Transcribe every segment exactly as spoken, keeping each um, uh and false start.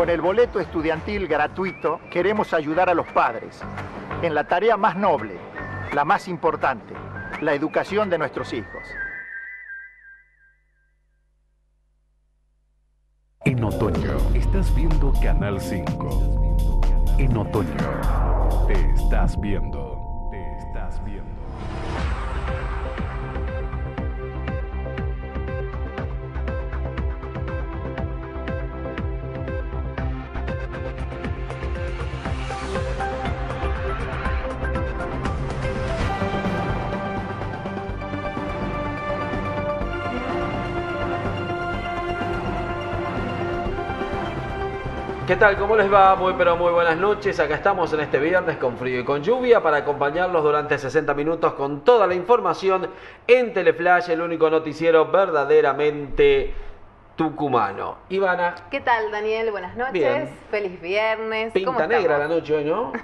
Con el boleto estudiantil gratuito queremos ayudar a los padres en la tarea más noble, la más importante, la educación de nuestros hijos. En otoño, estás viendo Canal cinco. En otoño, te estás viendo. Te estás viendo. ¿Qué tal? ¿Cómo les va? Muy pero muy buenas noches. Acá estamos en este viernes con frío y con lluvia para acompañarlos durante sesenta minutos con toda la información en Teleflash, el único noticiero verdaderamente tucumano. Ivana. ¿Qué tal, Daniel? Buenas noches. Bien. Feliz viernes. Pinta negra la noche hoy, ¿no?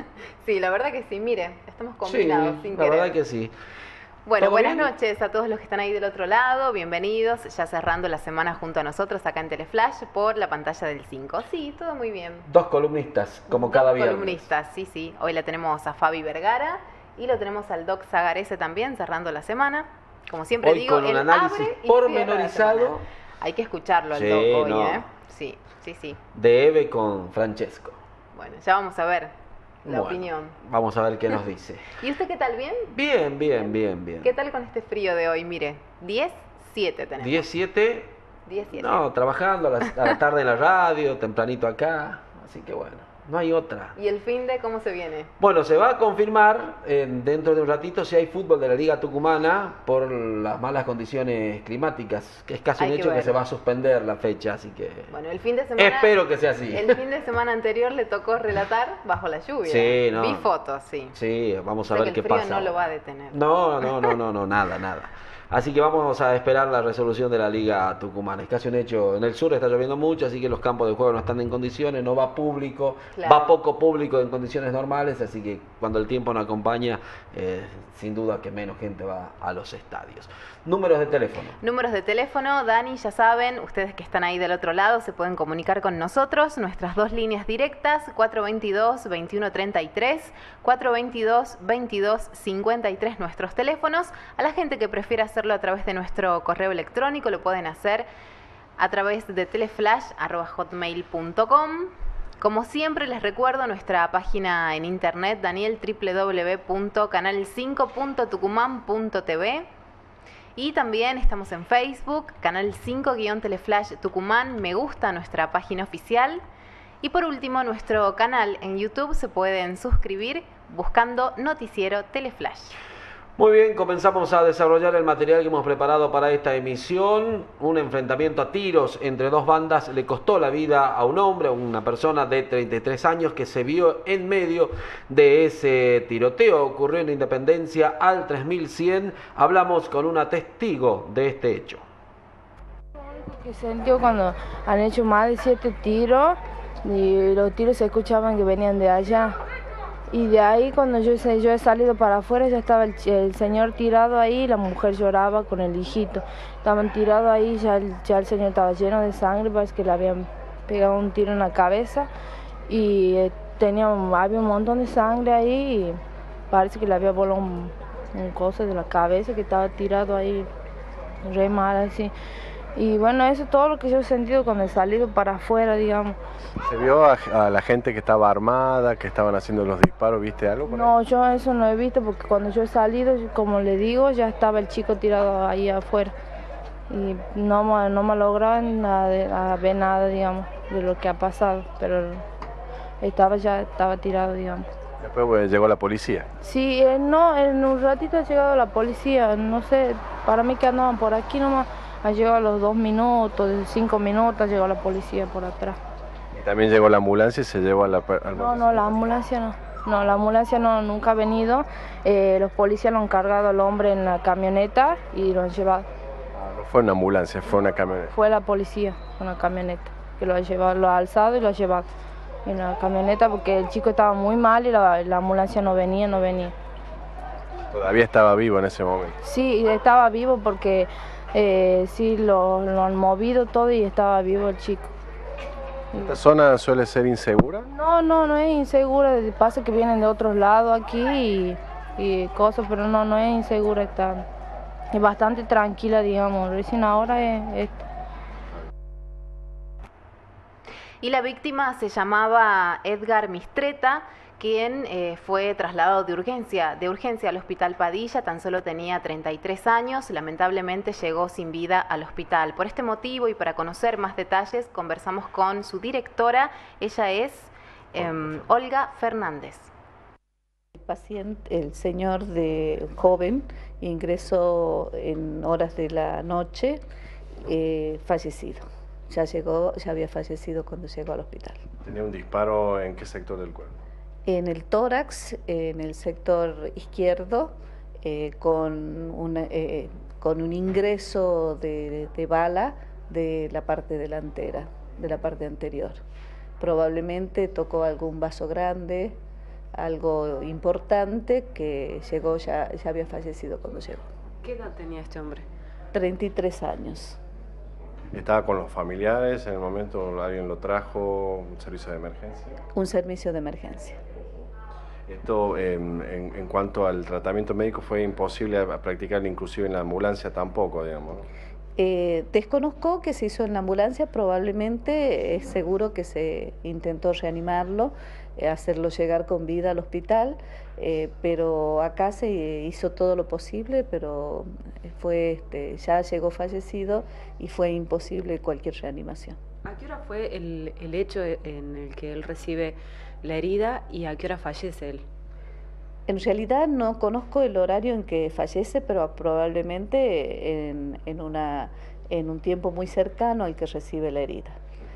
Sí, la verdad que sí. Mire, estamos combinados sí, sin la querer. verdad que sí. Bueno, buenas bien? noches a todos los que están ahí del otro lado, bienvenidos, ya cerrando la semana junto a nosotros acá en Teleflash por la pantalla del cinco. Sí, todo muy bien. Dos columnistas, como Dos cada viernes. columnistas, sí, sí. Hoy la tenemos a Fabi Vergara y lo tenemos al Doc Zagarese también, cerrando la semana. Como siempre Hoy digo, con un él análisis abre y pormenorizado. cierra la semana. Hay que escucharlo al Sí, Doc hoy, no. ¿eh? Sí, sí, sí. De Eve con Francesco. Bueno, ya vamos a ver la Bueno, opinión. Vamos a ver qué nos dice. ¿Y usted qué tal? ¿Bien? Bien, bien, bien, bien. ¿Qué tal con este frío de hoy? Mire, diez siete tenemos. diez siete. diez siete. No, trabajando a la, a la tarde en la radio, tempranito acá. Así que bueno, no hay otra. ¿Y el fin de cómo se viene? Bueno, se va a confirmar eh, dentro de un ratito si hay fútbol de la Liga Tucumana por las malas condiciones climáticas, que es casi Hay un que hecho que, ver. se va a suspender la fecha, así que Bueno, el fin de semana... espero que sea así. El fin de semana anterior le tocó relatar bajo la lluvia. Sí, no. Vi fotos, sí. Sí, vamos a O sea ver que qué el frío pasa. no lo va a detener. No, no, no, no, no, nada, nada. Así que vamos a esperar la resolución de la Liga Tucumana. Es casi un hecho. En el sur está lloviendo mucho, así que los campos de juego no están en condiciones, no va público, Claro. va poco público en condiciones normales, así que cuando el tiempo no acompaña, eh, sin duda que menos gente va a los estadios. Números de teléfono. Números de teléfono, Dani, ya saben, ustedes que están ahí del otro lado se pueden comunicar con nosotros. Nuestras dos líneas directas, cuatro veintidós, veintiuno treinta y tres, cuatro veintidós, veintidós cincuenta y tres nuestros teléfonos. A la gente que prefiera hacerlo a través de nuestro correo electrónico lo pueden hacer a través de teleflash arroba hotmail punto com. Como siempre les recuerdo nuestra página en internet, Daniel, doble u doble u doble u punto canal cinco punto tucumán punto t v. Y también estamos en Facebook, Canal cinco guión Teleflash Tucumán, me gusta nuestra página oficial. Y por último, nuestro canal en YouTube se pueden suscribir buscando Noticiero Teleflash. Muy bien, comenzamos a desarrollar el material que hemos preparado para esta emisión. Un enfrentamiento a tiros entre dos bandas le costó la vida a un hombre, a una persona de treinta y tres años que se vio en medio de ese tiroteo. Ocurrió en Independencia al tres mil cien. Hablamos con una testigo de este hecho. Lo único que sentió cuando han hecho más de siete tiros y los tiros se escuchaban que venían de allá. Y de ahí cuando yo, yo he salido para afuera ya estaba el, el señor tirado ahí, la mujer lloraba con el hijito. Estaban tirados ahí, ya el, ya el señor estaba lleno de sangre, parece que le habían pegado un tiro en la cabeza. Y eh, tenía, había un montón de sangre ahí y parece que le había volado un, un coso de la cabeza que estaba tirado ahí, re mal así. Y bueno, eso es todo lo que yo he sentido cuando he salido para afuera, digamos. ¿Se vio a, a la gente que estaba armada, que estaban haciendo los disparos? ¿Viste algo? Por No, ahí? yo eso no he visto porque cuando yo he salido, como le digo, ya estaba el chico tirado ahí afuera. Y no, me- no me lograban nada de- a ver nada, digamos, de lo que ha pasado, pero estaba ya estaba tirado, digamos. Después pues, llegó la policía. Sí, eh, no, en un ratito ha llegado la policía, no sé, para mí que andaban por aquí nomás, ha llegado a los dos minutos, cinco minutos, ha llegado la policía por atrás. Y también llegó la ambulancia y se llevó a la, al No, no, la ambulancia no. No, la ambulancia no, nunca ha venido. Eh, los policías lo han cargado al hombre en la camioneta y lo han llevado. No fue una ambulancia, fue una camioneta. Fue la policía, una camioneta, que lo ha llevado, lo ha alzado y lo ha llevado en la camioneta porque el chico estaba muy mal y la, la ambulancia no venía, no venía. Todavía estaba vivo en ese momento. Sí, estaba vivo porque eh, sí, lo, lo han movido todo y estaba vivo el chico. ¿Esta zona suele ser insegura? No, no, no es insegura, pasa que vienen de otros lados aquí y, y cosas, pero no, no es insegura, está, es bastante tranquila, digamos, recién ahora es esto. Y la víctima se llamaba Edgar Mistreta, quien eh, fue trasladado de urgencia, de urgencia al Hospital Padilla, tan solo tenía treinta y tres años, lamentablemente llegó sin vida al hospital. Por este motivo y para conocer más detalles, conversamos con su directora, ella es eh, Olga Fernández. El paciente, el señor de joven, ingresó en horas de la noche, eh, fallecido. Ya llegó, ya había fallecido cuando llegó al hospital. ¿Tenía un disparo en qué sector del cuerpo? En el tórax, en el sector izquierdo, eh, con, una, eh, con un ingreso de, de bala de la parte delantera, de la parte anterior. Probablemente tocó algún vaso grande, algo importante, que llegó, ya, ya había fallecido cuando llegó. ¿Qué edad tenía este hombre? treinta y tres años. ¿Estaba con los familiares en el momento? ¿Alguien lo trajo? ¿Un servicio de emergencia? Un servicio de emergencia. Esto, eh, en, en cuanto al tratamiento médico, fue imposible practicarlo inclusive en la ambulancia tampoco, digamos. Eh, desconozco que se hizo en la ambulancia, probablemente es seguro que se intentó reanimarlo, eh, hacerlo llegar con vida al hospital, eh, pero acá se hizo todo lo posible, pero fue, este, ya llegó fallecido y fue imposible cualquier reanimación. ¿A qué hora fue el, el hecho en el que él recibe la herida y a qué hora fallece él? En realidad no conozco el horario en que fallece, pero probablemente en, en, una, en un tiempo muy cercano al que recibe la herida.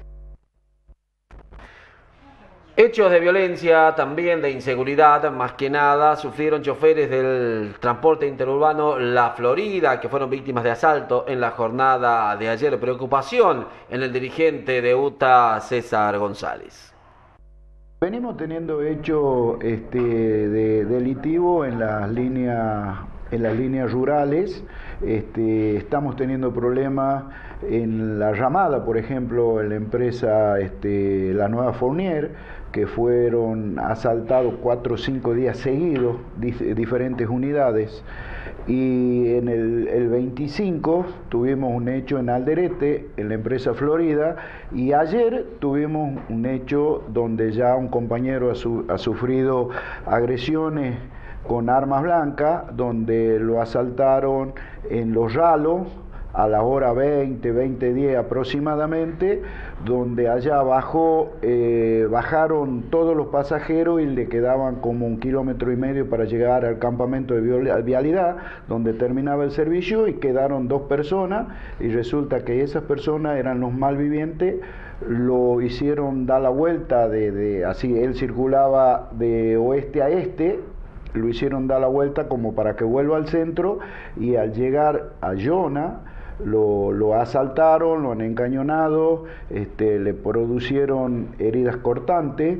Hechos de violencia, también de inseguridad, más que nada, sufrieron choferes del transporte interurbano La Florida, que fueron víctimas de asalto en la jornada de ayer. Preocupación en el dirigente de U T A, César González. Venimos teniendo hecho este, de, delictivo en las líneas en las líneas rurales. Este, estamos teniendo problemas en la Ramada, por ejemplo, en la empresa este, La Nueva Fournier, que fueron asaltados cuatro o cinco días seguidos, dif diferentes unidades. Y en el, el veinticinco tuvimos un hecho en Alderete, en la empresa Florida, y ayer tuvimos un hecho donde ya un compañero ha, su, ha sufrido agresiones con armas blancas, donde lo asaltaron en Los Ralos a la hora veinte, veinte diez aproximadamente, donde allá bajó, eh, bajaron todos los pasajeros y le quedaban como un kilómetro y medio para llegar al campamento de vialidad, donde terminaba el servicio, y quedaron dos personas, y resulta que esas personas eran los malvivientes. Lo hicieron dar la vuelta, de, de así él circulaba de oeste a este, lo hicieron dar la vuelta como para que vuelva al centro, y al llegar a Yona, Lo, lo asaltaron, lo han encañonado, este, le producieron heridas cortantes.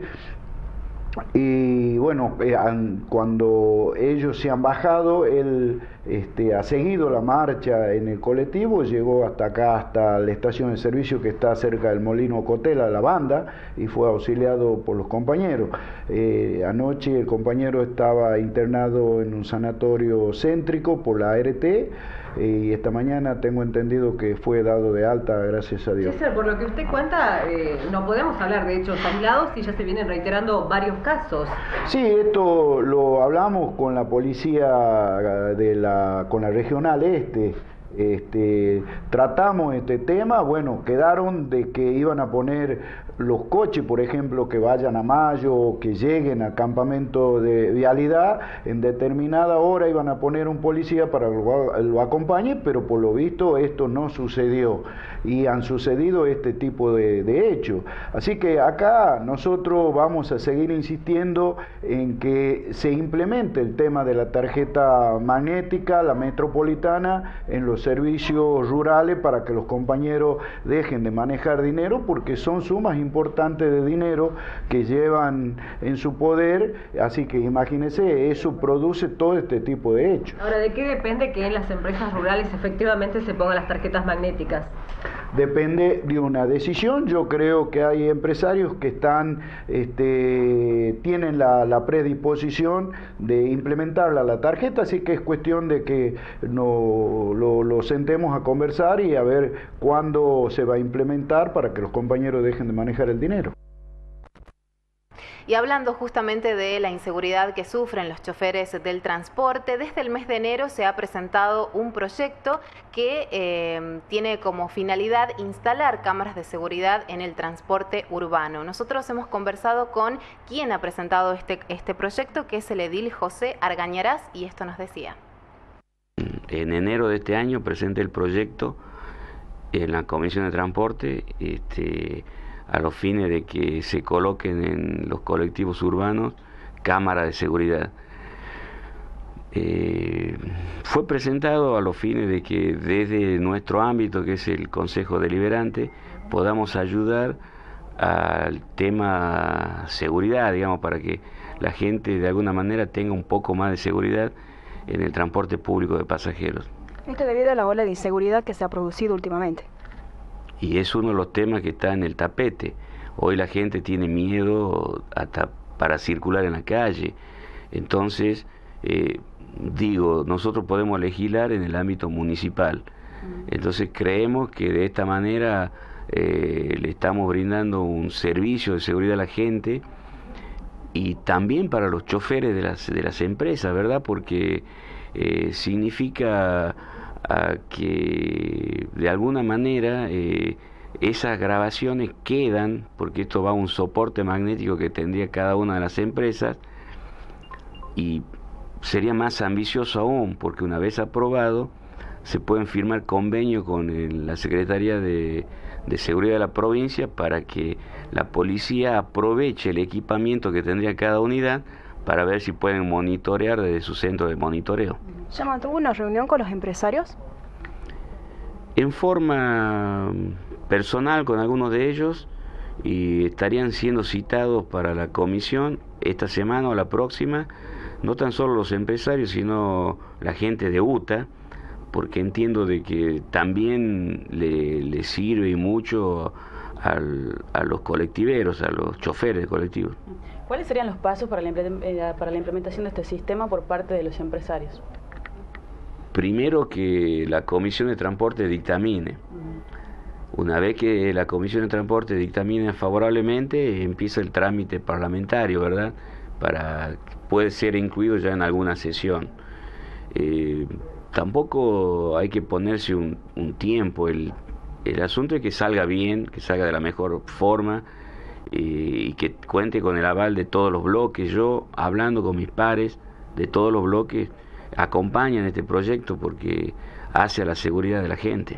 Y bueno, eh, han, cuando ellos se han bajado, él este, ha seguido la marcha en el colectivo, llegó hasta acá, hasta la estación de servicio que está cerca del Molino Cotela, la banda, y fue auxiliado por los compañeros. Eh, anoche el compañero estaba internado en un sanatorio céntrico por la A R T, y esta mañana tengo entendido que fue dado de alta, gracias a Dios. César, por lo que usted cuenta, eh, no podemos hablar de hechos aislados y ya se vienen reiterando varios casos. Sí, esto lo hablamos con la policía de la, con la regional este. Este, tratamos este tema, bueno, quedaron de que iban a poner los coches, por ejemplo, que vayan a Mayo o que lleguen al campamento de vialidad, en determinada hora iban a poner un policía para que lo, lo acompañe, pero por lo visto esto no sucedió y han sucedido este tipo de, de hechos. Así que acá nosotros vamos a seguir insistiendo en que se implemente el tema de la tarjeta magnética, la metropolitana, en los servicios rurales, para que los compañeros dejen de manejar dinero, porque son sumas importantes de dinero que llevan en su poder. Así que imagínense, eso produce todo este tipo de hechos. Ahora, ¿de qué depende que en las empresas rurales efectivamente se pongan las tarjetas magnéticas? depende de una decisión. Yo creo que hay empresarios que están, este, tienen la, la predisposición de implementarla la tarjeta, así que es cuestión de que no, lo, lo sentemos a conversar y a ver cuándo se va a implementar para que los compañeros dejen de manejar el dinero. Y hablando justamente de la inseguridad que sufren los choferes del transporte, desde el mes de enero se ha presentado un proyecto que eh, tiene como finalidad instalar cámaras de seguridad en el transporte urbano. Nosotros hemos conversado con quien ha presentado este, este proyecto, que es el edil José Argañarás, y esto nos decía. En enero de este año presenté el proyecto en la Comisión de Transporte, este, a los fines de que se coloquen en los colectivos urbanos cámaras de seguridad. Eh, fue presentado a los fines de que desde nuestro ámbito, que es el Consejo Deliberante, podamos ayudar al tema seguridad, digamos, para que la gente de alguna manera tenga un poco más de seguridad en el transporte público de pasajeros. Esto debido a la ola de inseguridad que se ha producido últimamente. Y es uno de los temas que está en el tapete. Hoy la gente tiene miedo hasta para circular en la calle. Entonces, eh, digo, nosotros podemos legislar en el ámbito municipal. Entonces creemos que de esta manera eh, le estamos brindando un servicio de seguridad a la gente, y también para los choferes de las, de las empresas, ¿verdad? Porque eh, significa a que de alguna manera eh, esas grabaciones quedan, porque esto va a un soporte magnético que tendría cada una de las empresas, y sería más ambicioso aún, porque una vez aprobado se pueden firmar convenios con el, la Secretaría de, de Seguridad de la provincia, para que la policía aproveche el equipamiento que tendría cada unidad para ver si pueden monitorear desde su centro de monitoreo. ¿Ya mantuvo una reunión con los empresarios? En forma personal con algunos de ellos, y estarían siendo citados para la comisión esta semana o la próxima, no tan solo los empresarios, sino la gente de U T A, porque entiendo de que también le, le sirve mucho al, a los colectiveros, a los choferes de colectivos. ¿Cuáles serían los pasos para la, para la implementación de este sistema por parte de los empresarios? Primero, que la Comisión de Transporte dictamine. Una vez que la Comisión de Transporte dictamine favorablemente, empieza el trámite parlamentario, ¿verdad? Para puede ser incluido ya en alguna sesión. Eh, tampoco hay que ponerse un, un tiempo. El, el asunto es que salga bien, que salga de la mejor forma, eh, y que cuente con el aval de todos los bloques. Yo, hablando con mis pares de todos los bloques, acompañan este proyecto porque hace a la seguridad de la gente.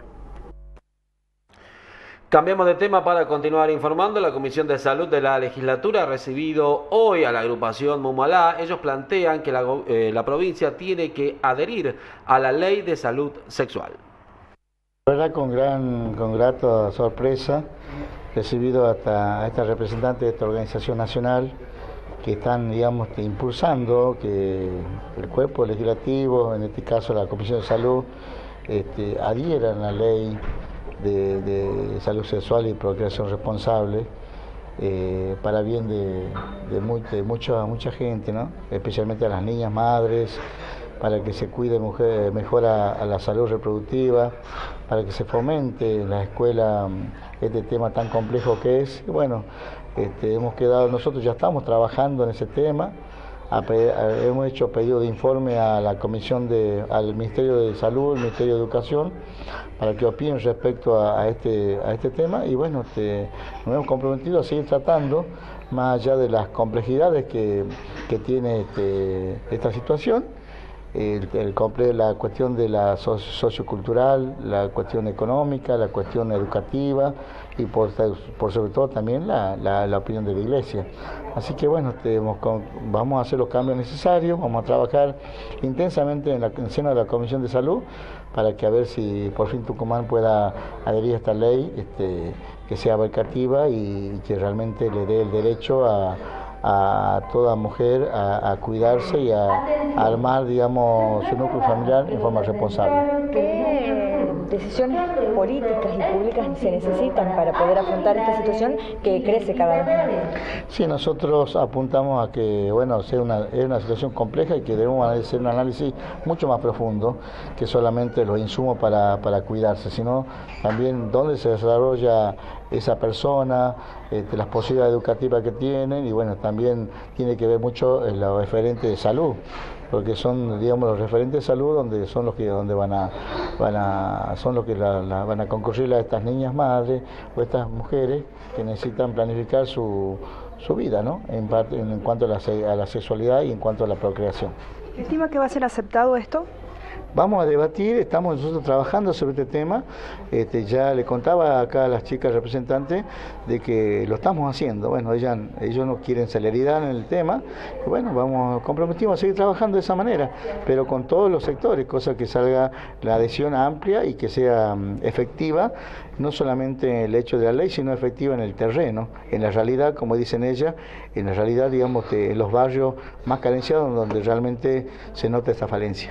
Cambiamos de tema para continuar informando. La Comisión de Salud de la Legislatura ha recibido hoy a la agrupación Mumalá. Ellos plantean que la, eh, la provincia tiene que adherir a la Ley de Salud Sexual. La verdad, con gran, con grata sorpresa, recibido hasta a esta representante de esta organización nacional, que están, digamos, impulsando que el cuerpo legislativo, en este caso la Comisión de Salud, este, adhiera a la ley de, de salud sexual y procreación responsable, eh, para bien de, de, muy, de mucha, mucha gente, ¿no? Especialmente a las niñas madres, para que se cuide mujer, mejor a, a la salud reproductiva, para que se fomente en la escuela este tema tan complejo que es. Y bueno, este, hemos quedado, nosotros ya estamos trabajando en ese tema, a, a, hemos hecho pedido de informe a la Comisión de, al Ministerio de Salud, al Ministerio de Educación, para que opinen respecto a, a, este, a este tema, y bueno, este, nos hemos comprometido a seguir tratando, más allá de las complejidades que, que tiene este, esta situación. El, el, la cuestión de la sociocultural, la cuestión económica, la cuestión educativa y por, por sobre todo también la, la, la opinión de la Iglesia. Así que bueno, tenemos, vamos a hacer los cambios necesarios, vamos a trabajar intensamente en, la, en el seno de la Comisión de Salud para que a ver si por fin Tucumán pueda adherir a esta ley, este, que sea abarcativa y que realmente le dé el derecho a a toda mujer a, a cuidarse y a, a armar, digamos, su núcleo familiar en forma responsable. ¿Qué decisiones políticas y públicas se necesitan para poder afrontar esta situación que crece cada vez más. Sí, nosotros apuntamos a que, bueno, sea una, es una situación compleja y que debemos hacer un análisis mucho más profundo que solamente los insumos para, para cuidarse, sino también dónde se desarrolla esa persona, este, las posibilidades educativas que tienen, y bueno, también tiene que ver mucho en los referentes de salud, porque son, digamos, los referentes de salud donde son los que donde van a van a son los que la, la, van a concurrir a estas niñas madres o estas mujeres que necesitan planificar su, su vida, ¿no? En parte, en cuanto a la, a la sexualidad y en cuanto a la procreación. ¿Estima que va a ser aceptado esto? Vamos a debatir, estamos nosotros trabajando sobre este tema. Este, ya le contaba acá a las chicas representantes de que lo estamos haciendo. Bueno, ellas, ellos no quieren celeridad en el tema. Y bueno, vamos comprometimos a seguir trabajando de esa manera, pero con todos los sectores, cosa que salga la adhesión amplia y que sea um, efectiva, no solamente el hecho de la ley, sino efectiva en el terreno, en la realidad, como dicen ellas, en la realidad, digamos, de los barrios más carenciados donde realmente se nota esta falencia.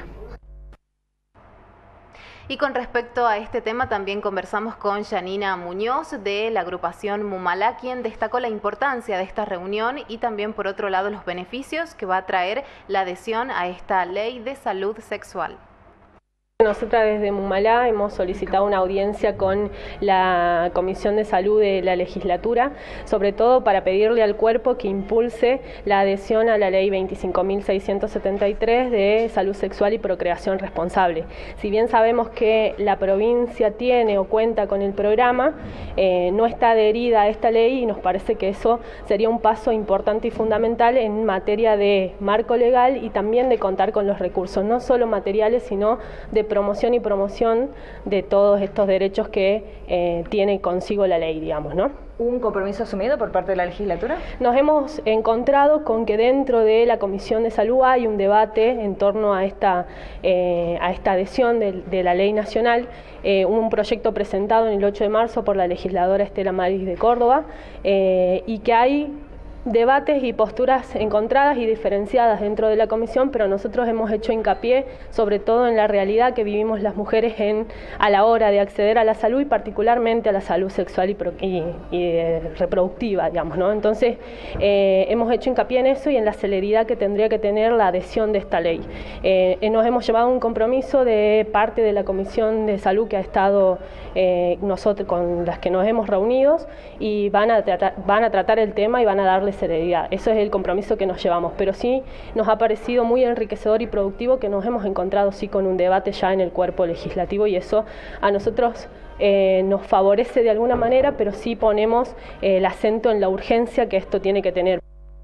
Y con respecto a este tema también conversamos con Yanina Muñoz de la agrupación Mumalá, quien destacó la importancia de esta reunión y también por otro lado los beneficios que va a traer la adhesión a esta ley de salud sexual. Nosotras desde Mumalá hemos solicitado una audiencia con la Comisión de Salud de la legislatura, sobre todo para pedirle al cuerpo que impulse la adhesión a la ley veinticinco mil seiscientos setenta y tres de salud sexual y procreación responsable. Si bien sabemos que la provincia tiene o cuenta con el programa, eh, no está adherida a esta ley y nos parece que eso sería un paso importante y fundamental en materia de marco legal y también de contar con los recursos, no solo materiales, sino de promoción y promoción de todos estos derechos que eh, tiene consigo la ley, digamos, ¿no? ¿Un compromiso asumido por parte de la legislatura? Nos hemos encontrado con que dentro de la Comisión de Salud hay un debate en torno a esta, eh, a esta adhesión de, de la ley nacional, eh, un proyecto presentado en el ocho de marzo por la legisladora Estela Maris de Córdoba, eh, y que hay debates y posturas encontradas y diferenciadas dentro de la comisión, pero nosotros hemos hecho hincapié sobre todo en la realidad que vivimos las mujeres en, a la hora de acceder a la salud y particularmente a la salud sexual y, pro, y, y eh, reproductiva, digamos, ¿no? Entonces eh, hemos hecho hincapié en eso y en la celeridad que tendría que tener la adhesión de esta ley. Eh, nos hemos llevado un compromiso de parte de la Comisión de Salud que ha estado eh, nosotros con las que nos hemos reunido y van a tratar, van a tratar el tema y van a darle seriedad. Eso es el compromiso que nos llevamos, pero sí nos ha parecido muy enriquecedor y productivo que nos hemos encontrado sí con un debate ya en el cuerpo legislativo y eso a nosotros eh, nos favorece de alguna manera, pero sí ponemos eh, el acento en la urgencia que esto tiene que tener.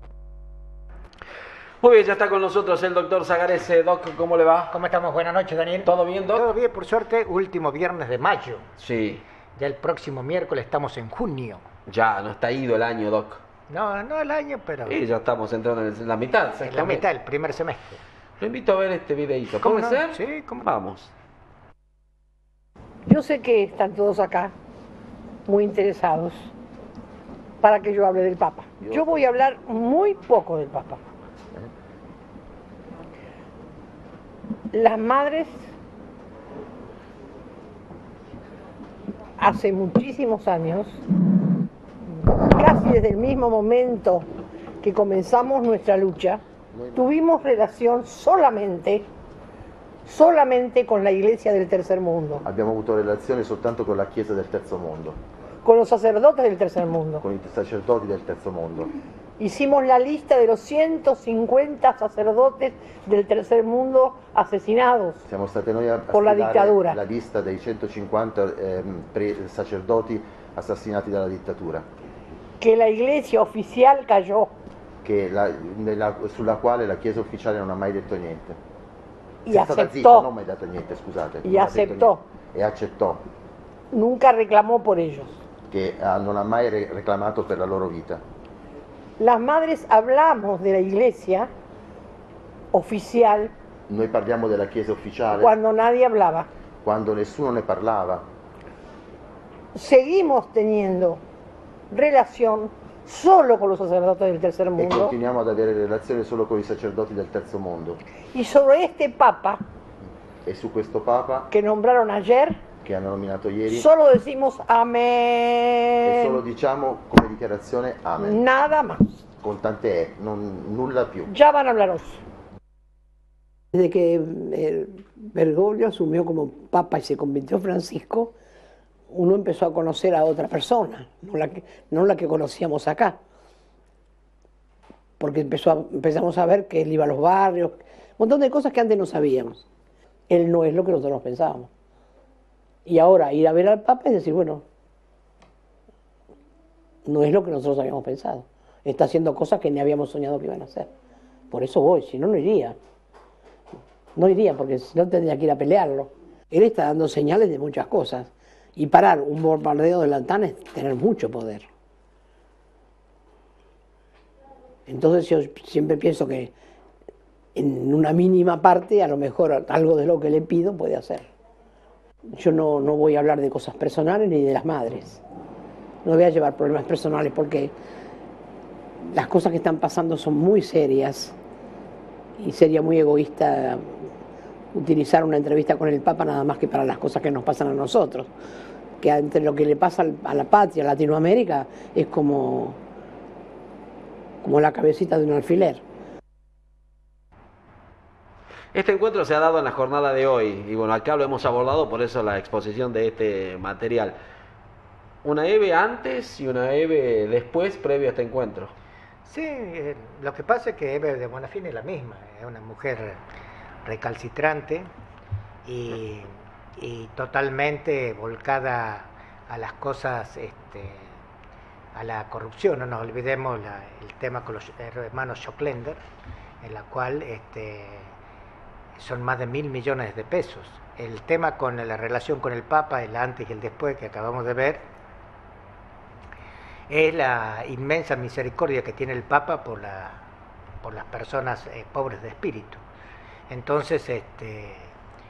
Muy bien, ya está con nosotros el doctor Zagarese. Doc, ¿cómo le va? ¿Cómo estamos? Buenas noches, Daniel. ¿Todo bien, Doc? Todo bien, por suerte, último viernes de mayo. Sí. Ya el próximo miércoles estamos en junio. Ya, no está ido el año, Doc. No, no el año, pero... Sí, ya estamos entrando en la mitad. En la mitad, el primer semestre. Lo invito a ver este videíto. ¿Cómo ¿Puede no? ser? Sí, ¿cómo? Vamos. Yo sé que están todos acá muy interesados para que yo hable del Papa. Yo, yo voy a hablar muy poco del Papa. Las madres hace muchísimos años, casi desde el mismo momento que comenzamos nuestra lucha, tuvimos relación solamente, solamente con la Iglesia del Tercer Mundo. Abbiamo avuto relazione soltanto con la Chiesa del Terzo Mondo. Con los sacerdotes del Tercer Mundo. Con i sacerdoti del Terzo Mondo. Hicimos la lista de los ciento cincuenta sacerdotes del Tercer Mundo asesinados Siamo stati noi a por la dictadura. La lista dei centocinquanta eh, sacerdoti assassinati dalla dittatura. Que la Iglesia oficial cayó. Che la, nella, sulla quale la Chiesa ufficiale non ha mai detto niente. Y È aceptó. stata zitta, non mai detto niente, scusate. Y aceptó. E accettò. Nunca reclamó por ellos. Che ah, non ha mai re reclamato per la loro vita. Las madres hablamos de la Iglesia oficial. Noi parliamo della Chiesa ufficiale. Cuando nadie hablaba. Quando nessuno ne parlava. Seguimos teniendo relación solo con los sacerdotes del Tercer Mundo. E continuiamo ad avere relazione solo con i sacerdoti del Terzo Mondo. Y sobre este Papa, e su questo Papa que nombraron ayer, che hanno nominato ieri. Solo decimos E amén. solo diciamo come dichiarazione amen. Nada más. Con tante E, non, nulla più. Ya van a hablaros. Desde que eh, Bergoglio asumió como papa y se convirtió en Francisco, uno empezó a conocer a otra persona, no la que, no la que conocíamos acá. Porque empezó a, empezamos a ver que él iba a los barrios, un montón de cosas que antes no sabíamos. Él no es lo que nosotros pensábamos. Y ahora ir a ver al Papa es decir, bueno, no es lo que nosotros habíamos pensado. Está haciendo cosas que ni habíamos soñado que iban a hacer. Por eso voy, si no, no iría. No iría, porque si no tendría que ir a pelearlo. Él está dando señales de muchas cosas. Y parar un bombardeo de Lantana es tener mucho poder. Entonces yo siempre pienso que en una mínima parte, a lo mejor algo de lo que le pido puede hacer. Yo no, no voy a hablar de cosas personales ni de las madres. No voy a llevar problemas personales porque las cosas que están pasando son muy serias y sería muy egoísta utilizar una entrevista con el Papa nada más que para las cosas que nos pasan a nosotros. Que entre lo que le pasa a la patria, a Latinoamérica, es como, como la cabecita de un alfiler. Este encuentro se ha dado en la jornada de hoy y bueno, acá lo hemos abordado, por eso la exposición de este material. Una Eve antes y una Eve después, previo a este encuentro. Sí, eh, lo que pasa es que Eve de Bonafini es la misma, es una mujer recalcitrante y, y totalmente volcada a las cosas, este, a la corrupción. No nos olvidemos la, el tema con los hermanos Schocklender, en la cual este, son más de mil millones de pesos. El tema con la relación con el Papa, el antes y el después que acabamos de ver, es la inmensa misericordia que tiene el Papa por, la, por las personas eh, pobres de espíritu. Entonces, este, eh,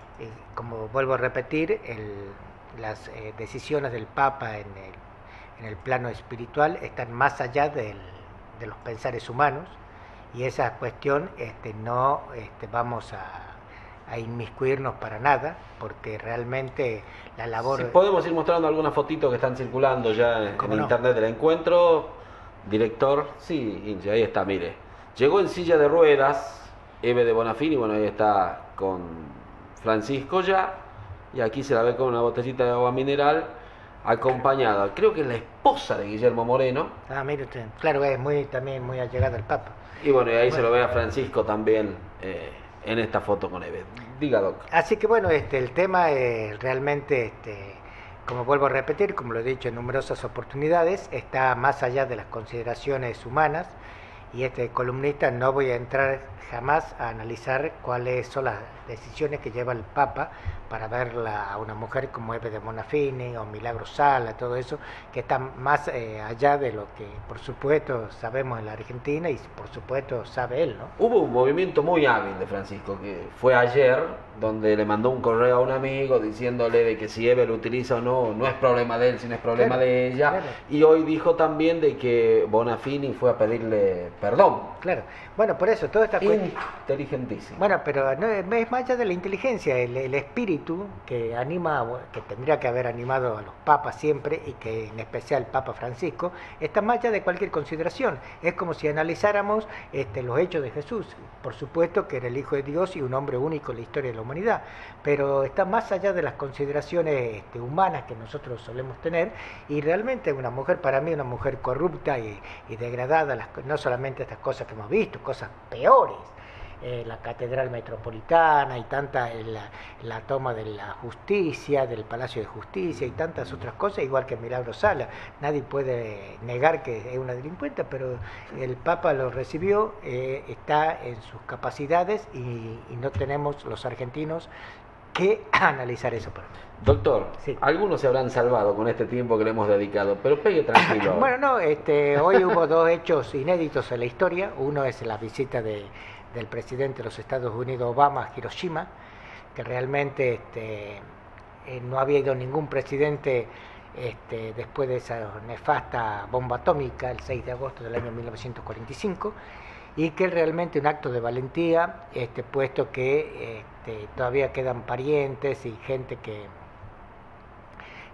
como vuelvo a repetir, el, las eh, decisiones del Papa en el, en el plano espiritual están más allá del, de los pensares humanos y esa cuestión este, no este, vamos a, a inmiscuirnos para nada, porque realmente la labor... Si podemos ir mostrando algunas fotitos que están circulando ya en no? internet del encuentro. Director, sí, Inge, ahí está, mire. Llegó en silla de ruedas, Eve de Bonafini, bueno, ahí está con Francisco ya, y aquí se la ve con una botellita de agua mineral, acompañada, creo que es la esposa de Guillermo Moreno. Ah, mire usted, claro, es muy, también muy allegada al Papa. Y bueno, y ahí bueno. se lo ve a Francisco también eh, en esta foto con Eve. Diga, Doc. Así que bueno, este, el tema eh, realmente, este, como vuelvo a repetir, como lo he dicho en numerosas oportunidades, está más allá de las consideraciones humanas y este columnista no voy a entrar jamás a analizar cuáles son las decisiones que lleva el Papa para verla a una mujer como Eve de Bonafini o Milagro Sala, todo eso, que está más eh, allá de lo que por supuesto sabemos en la Argentina y por supuesto sabe él, ¿no? Hubo un movimiento muy hábil de Francisco, que fue ayer, donde le mandó un correo a un amigo diciéndole de que si Eve lo utiliza o no, no es problema de él, sino es problema Claro, de ella. claro. Y hoy dijo también de que Bonafini fue a pedirle perdón. Claro, bueno, por eso, toda esta cuestión... Inteligentísimo. Bueno, pero no, es más allá de la inteligencia, el, el espíritu que anima, que tendría que haber animado a los papas siempre, y que en especial el Papa Francisco, está más allá de cualquier consideración. Es como si analizáramos este, los hechos de Jesús. Por supuesto que era el Hijo de Dios y un hombre único en la historia de la humanidad, pero está más allá de las consideraciones este, humanas que nosotros solemos tener, y realmente una mujer, para mí, una mujer corrupta y, y degradada, las, no solamente estas cosas que hemos visto, cosas peores, eh, la Catedral Metropolitana y tanta eh, la, la toma de la justicia, del Palacio de Justicia y tantas otras cosas, igual que Milagro Sala. Nadie puede negar que es una delincuente, pero el Papa lo recibió, eh, está en sus capacidades y, y no tenemos los argentinos que analizar eso. Doctor, sí. Algunos se habrán salvado con este tiempo que le hemos dedicado, pero pegue tranquilo. Bueno, no, este, hoy hubo dos hechos inéditos en la historia. Uno es la visita de, del presidente de los Estados Unidos, Obama, a Hiroshima, que realmente este, eh, no había ido ningún presidente este, después de esa nefasta bomba atómica, el seis de agosto del año mil novecientos cuarenta y cinco, y que es realmente un acto de valentía, este, puesto que este, todavía quedan parientes y gente que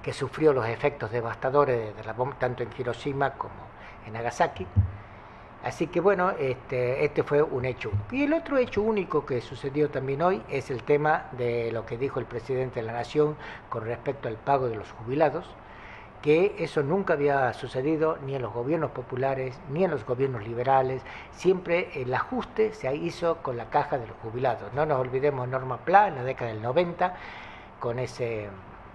que sufrió los efectos devastadores de la bomba, tanto en Hiroshima como en Nagasaki. Así que bueno, este, este fue un hecho. Y el otro hecho único que sucedió también hoy es el tema de lo que dijo el presidente de la Nación con respecto al pago de los jubilados, que eso nunca había sucedido ni en los gobiernos populares ni en los gobiernos liberales. Siempre el ajuste se hizo con la caja de los jubilados. No nos olvidemos de Norma Pla en la década del noventa, con ese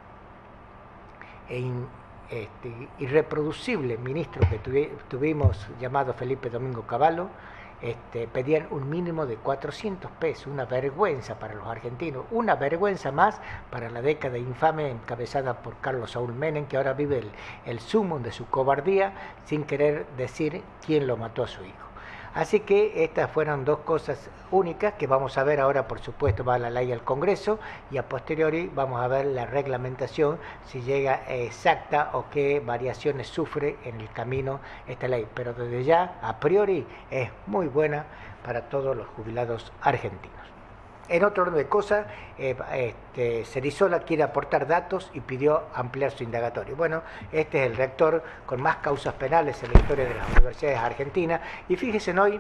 Este, irreproducible ministro que tuvi, tuvimos llamado Felipe Domingo Cavallo. Este, pedían un mínimo de cuatrocientos pesos, una vergüenza para los argentinos, una vergüenza más para la década infame encabezada por Carlos Saúl Menem, que ahora vive el, el sumum de su cobardía sin querer decir quién lo mató a su hijo. Así que estas fueron dos cosas únicas que vamos a ver ahora. Por supuesto va la ley al Congreso y a posteriori vamos a ver la reglamentación, si llega exacta o qué variaciones sufre en el camino esta ley. Pero desde ya, a priori, es muy buena para todos los jubilados argentinos. En otro orden de cosas, eh, este, Cerizola quiere aportar datos y pidió ampliar su indagatorio. Bueno, este es el rector con más causas penales en la historia de las universidades argentinas. Y fíjense, hoy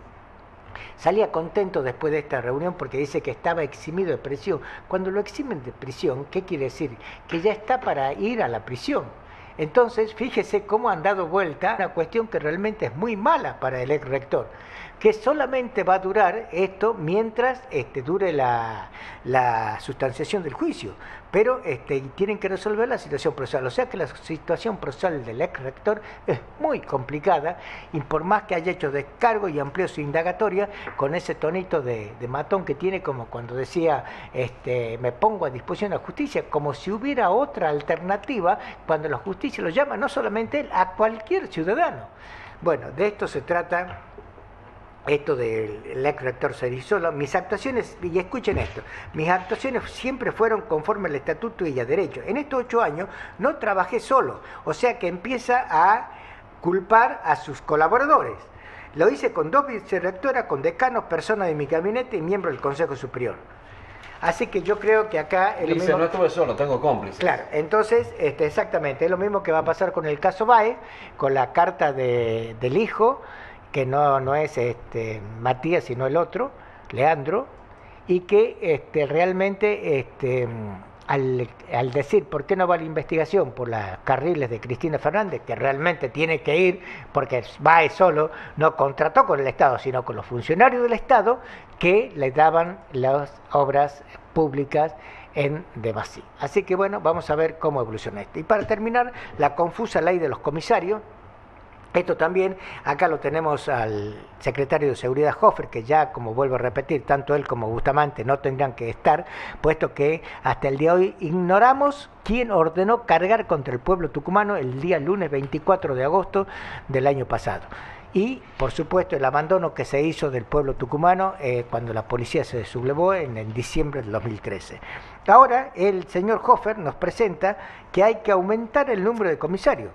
salía contento después de esta reunión porque dice que estaba eximido de prisión. Cuando lo eximen de prisión, ¿qué quiere decir? Que ya está para ir a la prisión. Entonces, fíjese cómo han dado vuelta una cuestión que realmente es muy mala para el ex rector, que solamente va a durar esto mientras este, dure la, la sustanciación del juicio, pero este, tienen que resolver la situación procesal. O sea que la situación procesal del ex rector es muy complicada, y por más que haya hecho descargo y amplió su indagatoria con ese tonito de, de matón que tiene, como cuando decía este, me pongo a disposición de la justicia, como si hubiera otra alternativa cuando la justicia lo llama, no solamente él, a cualquier ciudadano. Bueno, de esto se trata. Esto del ex rector Cerizola. Mis actuaciones, y escuchen esto, mis actuaciones siempre fueron conforme al estatuto y a derecho. En estos ocho años no trabajé solo, o sea que empieza a culpar a sus colaboradores. Lo hice con dos vicerrectoras, con decanos, personas de mi gabinete y miembros del Consejo Superior. Así que yo creo que acá... Dice, mismo... no estuve solo, tengo cómplices. Claro, entonces, este, exactamente, es lo mismo que va a pasar con el caso Baez, con la carta de, del hijo, que no, no es este, Matías, sino el otro, Leandro, y que este, realmente este, al, al decir por qué no va la investigación por las carriles de Cristina Fernández, que realmente tiene que ir, porque Baez solo no contrató con el Estado, sino con los funcionarios del Estado que le daban las obras públicas en demasía. Así que bueno, vamos a ver cómo evoluciona esto. Y para terminar, la confusa ley de los comisarios. Esto también, acá lo tenemos al secretario de Seguridad Hofer, que ya, como vuelvo a repetir, tanto él como Bustamante no tendrán que estar, puesto que hasta el día de hoy ignoramos quién ordenó cargar contra el pueblo tucumano el día lunes veinticuatro de agosto del año pasado. Y, por supuesto, el abandono que se hizo del pueblo tucumano eh, cuando la policía se sublevó en, en diciembre del dos mil trece. Ahora, el señor Hofer nos presenta que hay que aumentar el número de comisarios.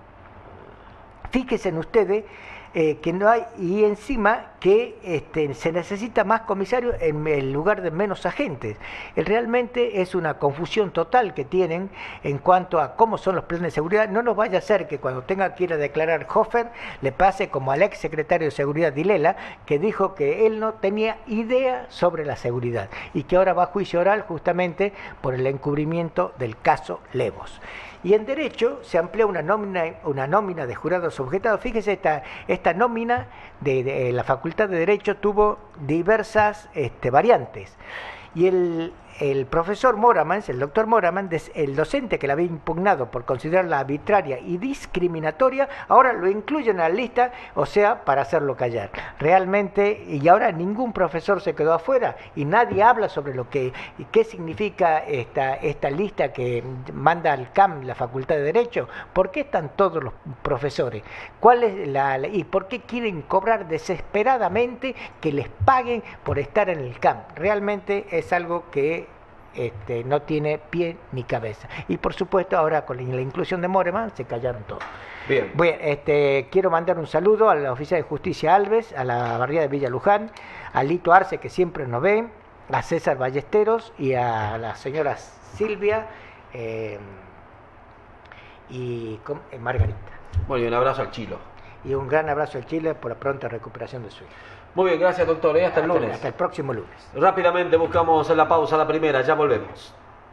Fíjense en ustedes eh, que no hay, y encima que este, se necesita más comisarios en el lugar de menos agentes. Realmente es una confusión total que tienen en cuanto a cómo son los planes de seguridad. No nos vaya a ser que cuando tenga que ir a declarar Hofer le pase como al ex secretario de Seguridad Dilela, que dijo que él no tenía idea sobre la seguridad y que ahora va a juicio oral justamente por el encubrimiento del caso Levos. Y en Derecho se amplía una nómina, una nómina de jurados objetados. Fíjese, esta, esta nómina de, de la Facultad de Derecho tuvo diversas este, variantes. Y el, el profesor Moramans, el doctor Moramans, el docente que la había impugnado por considerarla arbitraria y discriminatoria, ahora lo incluyen en la lista, o sea, para hacerlo callar. Realmente, y ahora ningún profesor se quedó afuera y nadie habla sobre lo que, qué significa esta, esta lista que manda al C A M la Facultad de Derecho. ¿Por qué están todos los profesores? ¿Cuál es la, y por qué quieren cobrar desesperadamente que les paguen por estar en el C A M? Realmente es algo que Este, no tiene pie ni cabeza. Y por supuesto ahora con la inclusión de Moreman se callaron todos. Bien. Bueno, este, quiero mandar un saludo a la oficial de justicia Alves, a la barriada de Villa Luján, a Lito Arce, que siempre nos ve, a César Ballesteros y a la señora Silvia, eh, y con, eh, Margarita. Bueno, y un abrazo al Chilo. Y un gran abrazo al Chile por la pronta recuperación de su hijo. Muy bien, gracias doctor, ¿eh? hasta el hasta, lunes. Hasta el próximo lunes. Rápidamente buscamos la pausa, la primera, ya volvemos.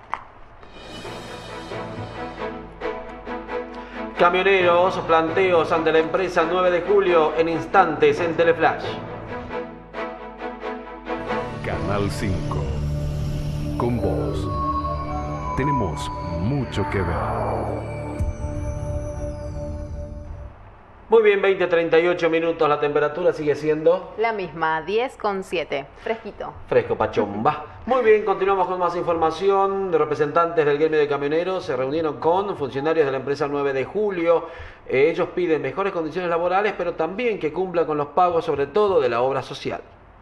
Camioneros, planteos ante la empresa nueve de julio en instantes en Teleflash. Canal cinco. Con vos. Tenemos mucho que ver. Muy bien, veinte, treinta y ocho minutos, la temperatura sigue siendo... La misma, diez con siete, fresquito. Fresco, pachomba. Muy bien, continuamos con más información. De representantes del gremio de camioneros se reunieron con funcionarios de la empresa nueve de julio. Eh, ellos piden mejores condiciones laborales, pero también que cumplan con los pagos, sobre todo de la obra social.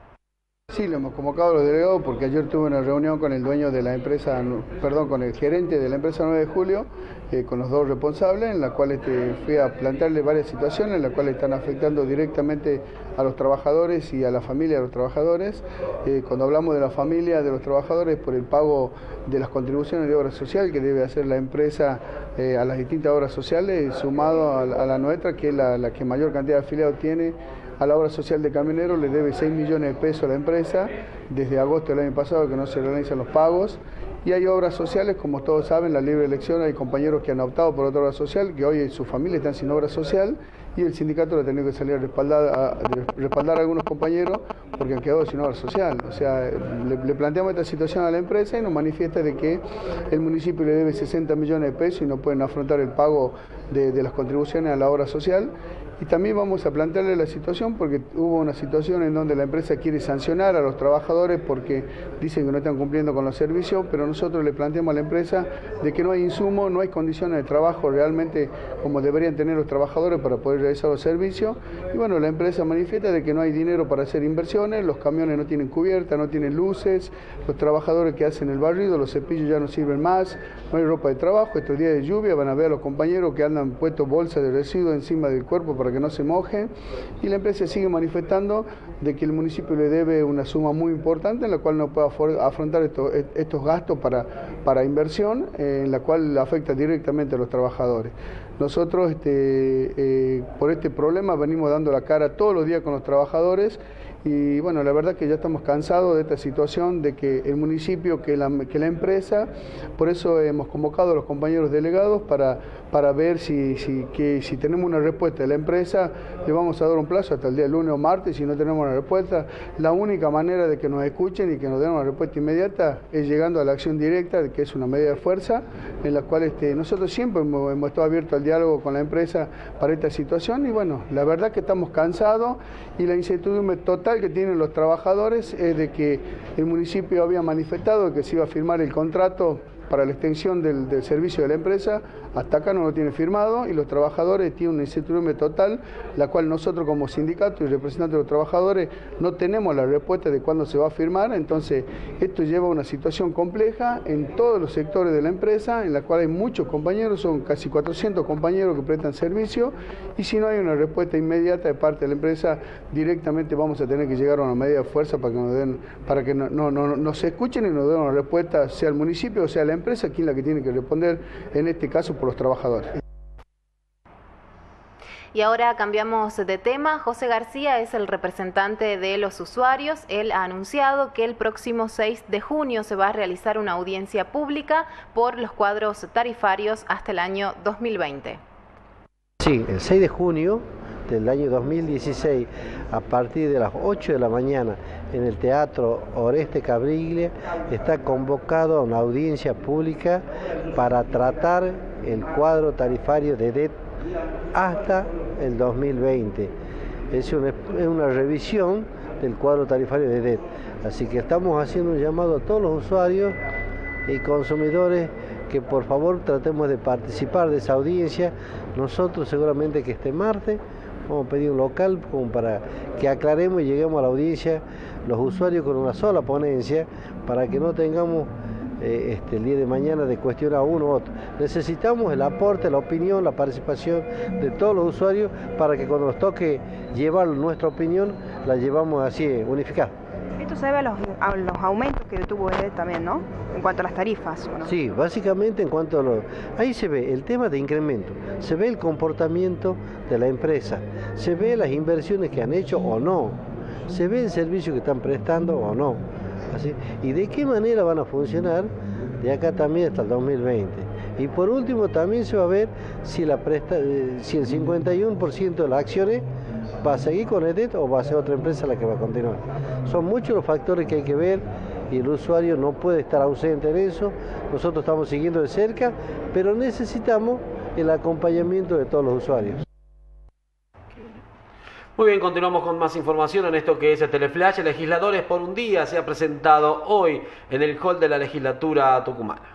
Sí, lo hemos convocado a los delegados porque ayer tuve una reunión con el dueño de la empresa, perdón, con el gerente de la empresa nueve de julio, eh, con los dos responsables, en la cual este, fui a plantearle varias situaciones, en las cuales están afectando directamente a los trabajadores y a la familia de los trabajadores. Eh, cuando hablamos de la familia de los trabajadores, por el pago de las contribuciones de obra social que debe hacer la empresa eh, a las distintas obras sociales, sumado a, a la nuestra, que es la, la que mayor cantidad de afiliados tiene a la obra social de camioneros, le debe seis millones de pesos a la empresa desde agosto del año pasado que no se realizan los pagos. Y hay obras sociales, como todos saben, la libre elección, hay compañeros que han optado por otra obra social, que hoy su familia están sin obra social, y el sindicato le ha tenido que salir a respaldar a, respaldar a algunos compañeros porque han quedado sin obra social. O sea, le, le planteamos esta situación a la empresa y nos manifiesta de que el municipio le debe sesenta millones de pesos y no pueden afrontar el pago de, de las contribuciones a la obra social. Y también vamos a plantearle la situación porque hubo una situación en donde la empresa quiere sancionar a los trabajadores porque dicen que no están cumpliendo con los servicios, pero nosotros le planteamos a la empresa de que no hay insumo, no hay condiciones de trabajo realmente como deberían tener los trabajadores para poder realizar los servicios. Y bueno, la empresa manifiesta de que no hay dinero para hacer inversiones, los camiones no tienen cubierta, no tienen luces, los trabajadores que hacen el barrido, los cepillos ya no sirven más, no hay ropa de trabajo, estos días de lluvia van a ver a los compañeros que andan puestos bolsas de residuos encima del cuerpo para que no se mojen, y la empresa sigue manifestando de que el municipio le debe una suma muy importante en la cual no puede afrontar estos, estos gastos para, para inversión, eh, en la cual afecta directamente a los trabajadores. Nosotros este, eh, por este problema venimos dando la cara todos los días con los trabajadores. Y bueno, la verdad que ya estamos cansados de esta situación, de que el municipio, que la, que la empresa, por eso hemos convocado a los compañeros delegados para, para ver si, si, que, si tenemos una respuesta de la empresa, le vamos a dar un plazo hasta el día lunes o martes. Si no tenemos una respuesta, la única manera de que nos escuchen y que nos den una respuesta inmediata es llegando a la acción directa, que es una medida de fuerza, en la cual este, nosotros siempre hemos, hemos estado abiertos al diálogo con la empresa para esta situación. Y bueno, la verdad que estamos cansados y la incertidumbre total que tienen los trabajadores es de que el municipio había manifestado que se iba a firmar el contrato para la extensión del, del servicio de la empresa, hasta acá no lo tiene firmado y los trabajadores tienen una incertidumbre total, la cual nosotros como sindicato y representantes de los trabajadores no tenemos la respuesta de cuándo se va a firmar. Entonces esto lleva a una situación compleja en todos los sectores de la empresa, en la cual hay muchos compañeros, son casi cuatrocientos compañeros que prestan servicio, y si no hay una respuesta inmediata de parte de la empresa, directamente vamos a tener que llegar a una medida de fuerza para que nos den, para que no, no, no, nos escuchen y nos den una respuesta, sea el municipio o sea la empresa, quien es la que tiene que responder, en este caso por los trabajadores. Y ahora cambiamos de tema. José García es el representante de los usuarios. Él ha anunciado que el próximo seis de junio se va a realizar una audiencia pública por los cuadros tarifarios hasta el año dos mil veinte. Sí, el seis de junio del año dos mil dieciséis, a partir de las ocho de la mañana, en el Teatro Oreste Cabriglia, está convocado a una audiencia pública para tratar el cuadro tarifario de D E T hasta el dos mil veinte. Es una, es una revisión del cuadro tarifario de D E T. Así que estamos haciendo un llamado a todos los usuarios y consumidores que por favor tratemos de participar de esa audiencia. Nosotros seguramente que este martes vamos a pedir un local como para que aclaremos y lleguemos a la audiencia los usuarios con una sola ponencia, para que no tengamos eh, este, el día de mañana de cuestionar a uno u otro. Necesitamos el aporte, la opinión, la participación de todos los usuarios para que cuando nos toque llevar nuestra opinión la llevamos así unificada. esto se debe a los, a los aumentos que tuvo E D E también, ¿no? En cuanto a las tarifas, ¿o no? Sí, básicamente en cuanto a lo... Ahí se ve el tema de incremento, se ve el comportamiento de la empresa, se ve las inversiones que han hecho o no, se ve el servicio que están prestando o no. Así, y de qué manera van a funcionar de acá también hasta el dos mil veinte. Y por último también se va a ver si, la presta, si el cincuenta y uno por ciento de las acciones va a seguir con E D E T o va a ser otra empresa la que va a continuar. Son muchos los factores que hay que ver y el usuario no puede estar ausente en eso. Nosotros estamos siguiendo de cerca, pero necesitamos el acompañamiento de todos los usuarios. Muy bien, continuamos con más información en esto que es el Teleflash. Legisladores por un día se ha presentado hoy en el hall de la legislatura tucumana.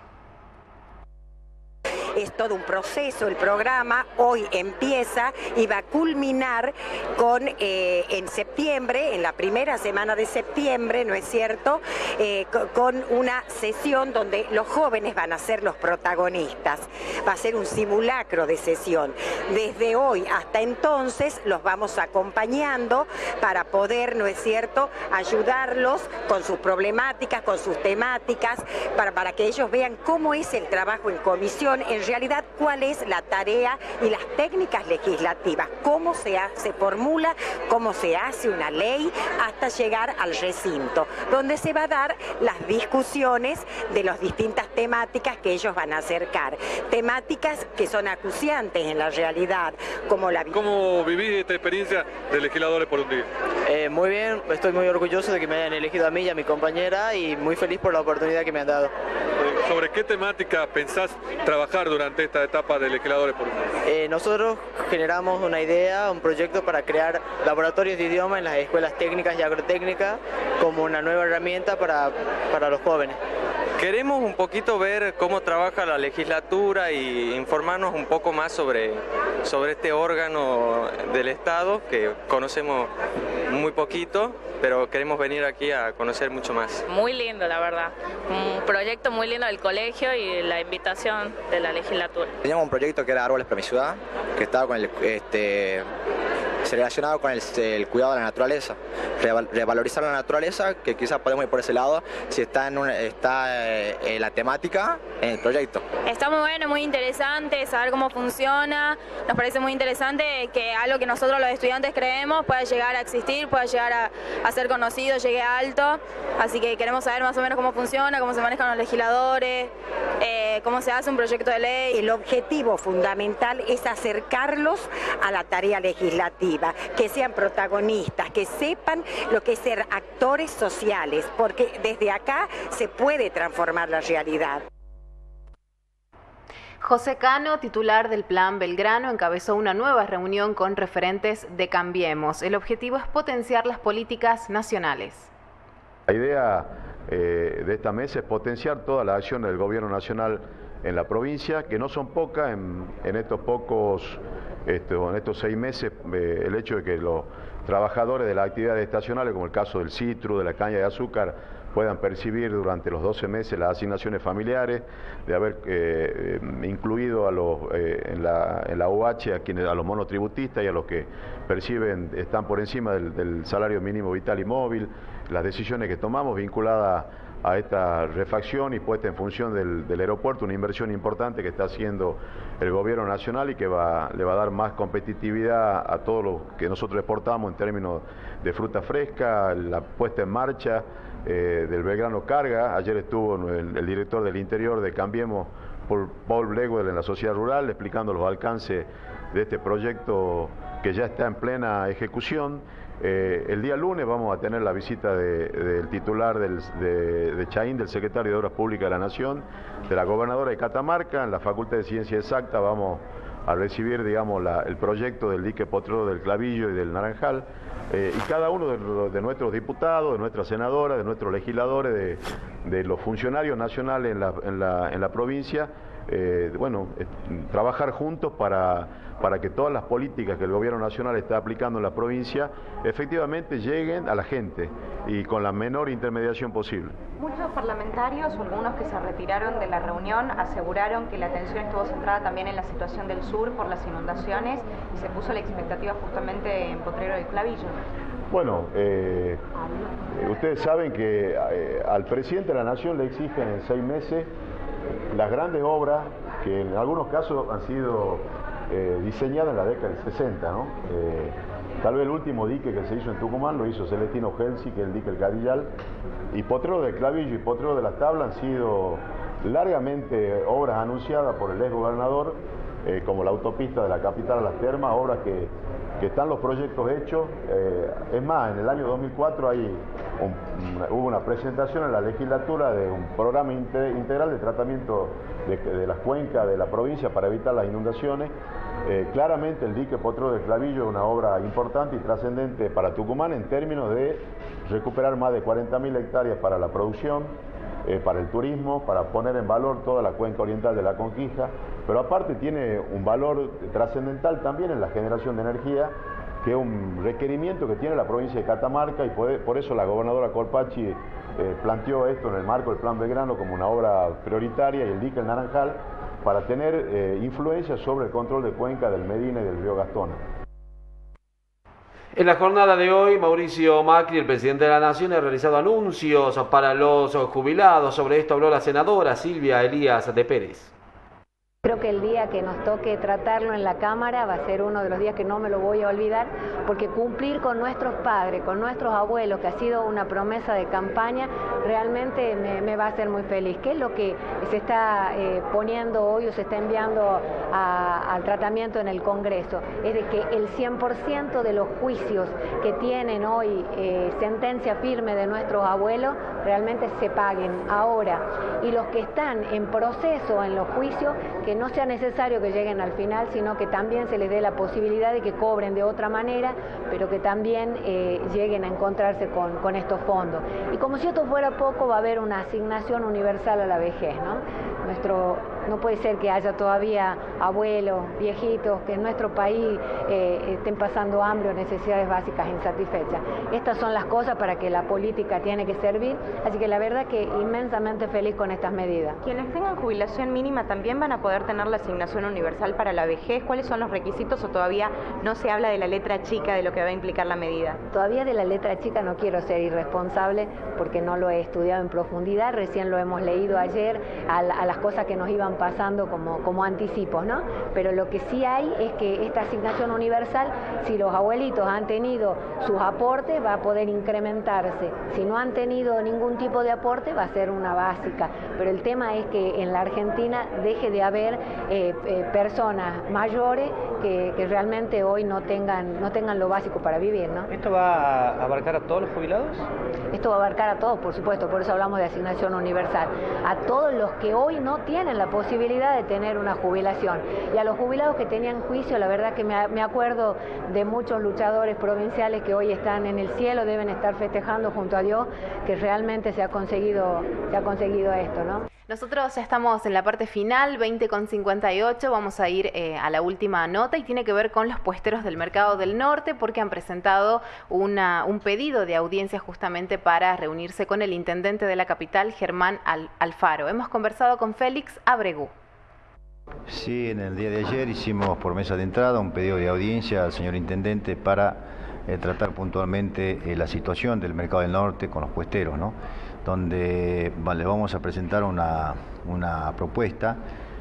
Es todo un proceso, el programa hoy empieza y va a culminar con eh, en septiembre, en la primera semana de septiembre, ¿no es cierto?, eh, con una sesión donde los jóvenes van a ser los protagonistas. Va a ser un simulacro de sesión. Desde hoy hasta entonces los vamos acompañando para poder, ¿no es cierto?, ayudarlos con sus problemáticas, con sus temáticas, para, para que ellos vean cómo es el trabajo en comisión, en realidad cuál es la tarea y las técnicas legislativas, cómo se, ha, se formula, cómo se hace una ley hasta llegar al recinto, donde se va a dar las discusiones de las distintas temáticas que ellos van a acercar. Temáticas que son acuciantes en la realidad, como la... ¿Cómo vivís esta experiencia de legisladores por un día? Eh, muy bien, estoy muy orgulloso de que me hayan elegido a mí y a mi compañera y muy feliz por la oportunidad que me han dado. ¿Sobre qué temática pensás trabajar durante esta etapa de legisladores por un día? Eh, nosotros generamos una idea, un proyecto para crear laboratorios de idioma en las escuelas técnicas y agrotécnicas como una nueva herramienta para, para los jóvenes. Queremos un poquito ver cómo trabaja la legislatura y informarnos un poco más sobre, sobre este órgano del Estado que conocemos muy poquito, pero queremos venir aquí a conocer mucho más. Muy lindo, la verdad. Un proyecto muy lindo del colegio y la invitación de la legislatura. Teníamos un proyecto que era Árboles para mi ciudad, que estaba con el... Este, relacionado con el, el cuidado de la naturaleza, revalorizar la naturaleza, que quizás podemos ir por ese lado, si está en, una, está, eh, en la temática, en el proyecto. Está muy bueno, muy interesante saber cómo funciona, nos parece muy interesante que algo que nosotros los estudiantes creemos pueda llegar a existir, pueda llegar a, a ser conocido, llegue alto, así que queremos saber más o menos cómo funciona, cómo se manejan los legisladores, eh, cómo se hace un proyecto de ley. El objetivo fundamental es acercarlos a la tarea legislativa, que sean protagonistas, que sepan lo que es ser actores sociales, porque desde acá se puede transformar la realidad. José Cano, titular del Plan Belgrano, encabezó una nueva reunión con referentes de Cambiemos. El objetivo es potenciar las políticas nacionales. La idea eh, de esta mesa es potenciar todas las acciones del Gobierno Nacional en la provincia, que no son pocas en, en estos pocos, esto, en estos seis meses, eh, el hecho de que los trabajadores de las actividades estacionales, como el caso del citru, de la caña de azúcar, puedan percibir durante los doce meses las asignaciones familiares, de haber eh, incluido a los, eh, en, la, en la U H a, quienes, a los monotributistas y a los que perciben, están por encima del, del salario mínimo vital y móvil, las decisiones que tomamos vinculadas a esta refacción y puesta en función del, del aeropuerto, una inversión importante que está haciendo el Gobierno Nacional y que va, le va a dar más competitividad a todo lo que nosotros exportamos en términos de fruta fresca, la puesta en marcha eh, del Belgrano Carga. Ayer estuvo el, el director del Interior de Cambiemos, Paul, Paul Blewell, en la Sociedad Rural, explicando los alcances de este proyecto que ya está en plena ejecución. Eh, el día lunes vamos a tener la visita de, del titular del, de, de Chaín, del secretario de Obras Públicas de la Nación, de la gobernadora de Catamarca. En la Facultad de Ciencia Exacta vamos a recibir, digamos, la, el proyecto del dique potrero del Clavillo y del Naranjal. Eh, y cada uno de, de nuestros diputados, de nuestras senadoras, de nuestros legisladores, de, de los funcionarios nacionales en la, en la, en la provincia, eh, bueno, eh, trabajar juntos para, para que todas las políticas que el Gobierno Nacional está aplicando en la provincia efectivamente lleguen a la gente y con la menor intermediación posible. Muchos parlamentarios o algunos que se retiraron de la reunión aseguraron que la atención estuvo centrada también en la situación del sur por las inundaciones y se puso la expectativa justamente en Potrero del Clavillo. Bueno, eh, ustedes saben que eh, al presidente de la Nación le exigen en seis meses las grandes obras que en algunos casos han sido eh, diseñadas en la década del sesenta, ¿no? Eh, tal vez el último dique que se hizo en Tucumán lo hizo Celestino Gelsi, que es el dique El Cadillal, y Potrero del Clavillo y Potrero de las Tablas han sido largamente obras anunciadas por el ex gobernador, eh, como la autopista de la capital a Las Termas, obras que, que están los proyectos hechos. Eh, es más, en el año dos mil cuatro hay un, una, hubo una presentación en la legislatura de un programa inte, integral de tratamiento de, de las cuencas de la provincia para evitar las inundaciones. Eh, claramente el dique Potrero del Clavillo es una obra importante y trascendente para Tucumán en términos de recuperar más de cuarenta mil hectáreas para la producción, eh, para el turismo, para poner en valor toda la cuenca oriental de la Conquija, pero aparte tiene un valor trascendental también en la generación de energía, que es un requerimiento que tiene la provincia de Catamarca, y por, por eso la gobernadora Colpacci eh, planteó esto en el marco del Plan Belgrano como una obra prioritaria, y el dique El Naranjal, para tener eh, influencia sobre el control de cuenca del Medina y del río Gastona. En la jornada de hoy, Mauricio Macri, el presidente de la Nación, ha realizado anuncios para los jubilados. Sobre esto habló la senadora Silvia Elías de Pérez. Creo que el día que nos toque tratarlo en la Cámara va a ser uno de los días que no me lo voy a olvidar, porque cumplir con nuestros padres, con nuestros abuelos, que ha sido una promesa de campaña, realmente me, me va a hacer muy feliz. ¿Qué es lo que se está eh, poniendo hoy o se está enviando a, al tratamiento en el Congreso? Es de que el cien por ciento de los juicios que tienen hoy eh, sentencia firme de nuestros abuelos realmente se paguen ahora, y los que están en proceso en los juicios, que no sea necesario que lleguen al final, sino que también se les dé la posibilidad de que cobren de otra manera, pero que también eh, lleguen a encontrarse con, con estos fondos. Y como si esto fuera poco, va a haber una asignación universal a la vejez, ¿no? Nuestro, no puede ser que haya todavía abuelos, viejitos, que en nuestro país eh, estén pasando hambre o necesidades básicas insatisfechas. Estas son las cosas para que la política tiene que servir, así que la verdad que inmensamente feliz con estas medidas. Quienes tengan jubilación mínima también van a poder tener la asignación universal para la vejez. ¿Cuáles son los requisitos, o todavía no se habla de la letra chica de lo que va a implicar la medida? Todavía de la letra chica no quiero ser irresponsable porque no lo he estudiado en profundidad, recién lo hemos leído ayer a, a las cosas que nos iban pasando como, como anticipos, ¿no? Pero lo que sí hay es que esta asignación universal, si los abuelitos han tenido sus aportes, va a poder incrementarse. Si no han tenido ningún tipo de aporte, va a ser una básica. Pero el tema es que en la Argentina deje de haber eh, eh, personas mayores que, que realmente hoy no tengan, no tengan lo básico para vivir, ¿no? ¿Esto va a abarcar a todos los jubilados? Esto va a abarcar a todos, por supuesto, por eso hablamos de asignación universal. A todos los que hoy no tienen la posibilidad de tener una jubilación. Y a los jubilados que tenían juicio, la verdad que me, me acuerdo de muchos luchadores provinciales que hoy están en el cielo, deben estar festejando junto a Dios que realmente se ha conseguido, se ha conseguido esto, ¿no? Nosotros ya estamos en la parte final, veinte con cincuenta y ocho, vamos a ir eh, a la última nota, y tiene que ver con los puesteros del Mercado del Norte, porque han presentado una, un pedido de audiencia justamente para reunirse con el intendente de la capital, Germán Al Alfaro. Hemos conversado con Félix Abregu. Sí, en el día de ayer hicimos por mesa de entrada un pedido de audiencia al señor intendente para eh, tratar puntualmente eh, la situación del Mercado del Norte con los puesteros, ¿no? Donde le vamos a presentar una, una propuesta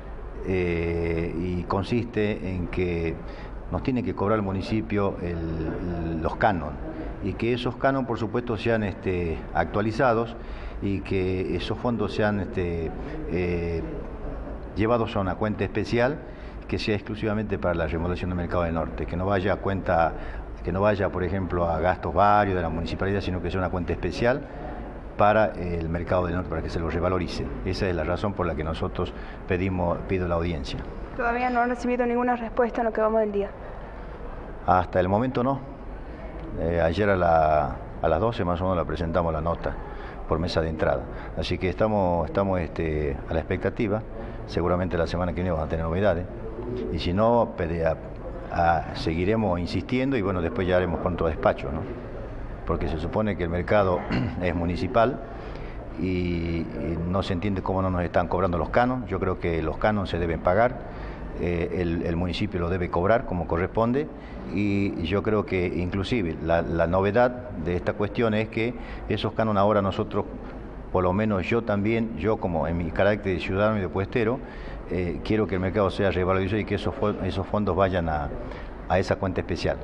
eh, y consiste en que nos tiene que cobrar el municipio el, los canon, y que esos canon por supuesto sean este, actualizados, y que esos fondos sean este, eh, llevados a una cuenta especial que sea exclusivamente para la remodelación del Mercado del Norte, que no vaya a cuenta, que no vaya por ejemplo a gastos varios de la municipalidad, sino que sea una cuenta especial para el Mercado del Norte, para que se lo revalorice. Esa es la razón por la que nosotros pedimos pido la audiencia. Todavía no han recibido ninguna respuesta en lo que vamos del día. Hasta el momento no. Eh, ayer a, la, a las doce más o menos la presentamos la nota por mesa de entrada. Así que estamos, estamos este, a la expectativa. Seguramente la semana que viene van a tener novedades. Y si no, a, a, seguiremos insistiendo, y bueno, después ya haremos pronto despacho, ¿no? Porque se supone que el mercado es municipal y, y no se entiende cómo no nos están cobrando los canos. Yo creo que los canos se deben pagar, eh, el, el municipio lo debe cobrar como corresponde, y yo creo que inclusive la, la novedad de esta cuestión es que esos cánones ahora nosotros, por lo menos yo también, yo como en mi carácter de ciudadano y de puestero, eh, quiero que el mercado sea revalorizado y que esos, esos fondos vayan a, a esa cuenta especial.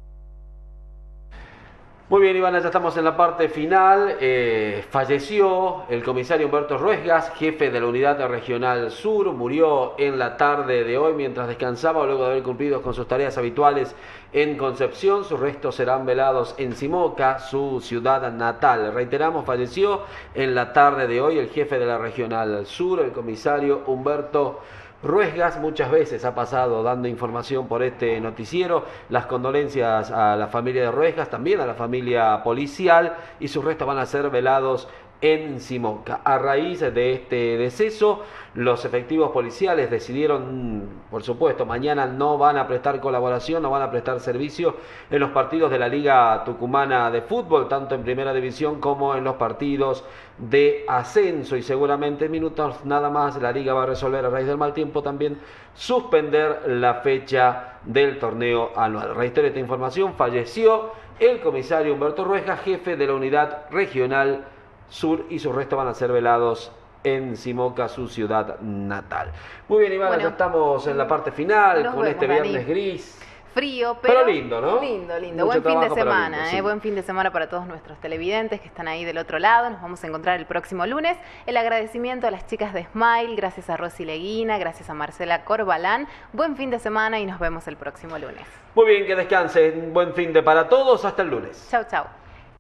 Muy bien, Ivana, ya estamos en la parte final. Eh, falleció el comisario Humberto Ruesgas, jefe de la Unidad Regional Sur. Murió en la tarde de hoy mientras descansaba luego de haber cumplido con sus tareas habituales en Concepción. Sus restos serán velados en Simoca, su ciudad natal. Reiteramos, falleció en la tarde de hoy el jefe de la Regional Sur, el comisario Humberto Ruesgas. Muchas veces ha pasado dando información por este noticiero. Las condolencias a la familia de Ruesgas, también a la familia policial, y sus restos van a ser velados en Simoca. A raíz de este deceso, los efectivos policiales decidieron, por supuesto, mañana no van a prestar colaboración, no van a prestar servicio en los partidos de la Liga Tucumana de Fútbol, tanto en Primera División como en los partidos de ascenso, y seguramente en minutos nada más la Liga va a resolver, a raíz del mal tiempo, también suspender la fecha del torneo anual. Reitero esta información: falleció el comisario Humberto Ruesgas, jefe de la Unidad Regional Sur, y sus restos van a ser velados en Simoca, su ciudad natal. Muy bien, Ivana, bueno, ya estamos en la parte final con vemos, este viernes Dani. Gris. Frío, pero, pero lindo, ¿no? Lindo, lindo. Mucho buen fin de semana, lindo, sí. eh, buen fin de semana para todos nuestros televidentes que están ahí del otro lado. Nos vamos a encontrar el próximo lunes. El agradecimiento a las chicas de Smile, gracias a Rosy Leguina, gracias a Marcela Corbalán. Buen fin de semana y nos vemos el próximo lunes. Muy bien, que descansen. Buen fin de para todos. Hasta el lunes. Chau, chau.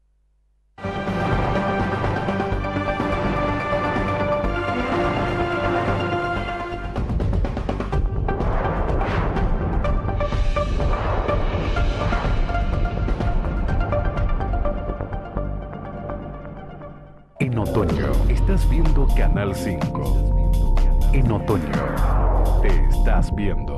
En otoño, estás viendo Canal cinco. En otoño, te estás viendo.